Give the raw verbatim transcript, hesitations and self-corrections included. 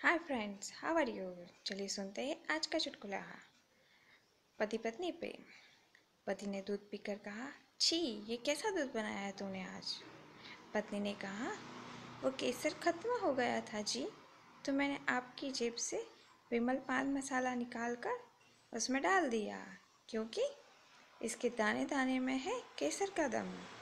Hi friends, how are you. चलिए सुनते हैं आज का चुटकुला। पति पत्नी पे। पति ने दूध पीकर कहा, छी, ये कैसा दूध बनाया है तूने आज। पत्नी ने कहा, वो केसर खत्म हो गया था जी, तो मैंने आपकी जेब से विमल पान मसाला निकाल कर उसमें डाल दिया, क्योंकि इसके दाने दाने में है केसर का दम।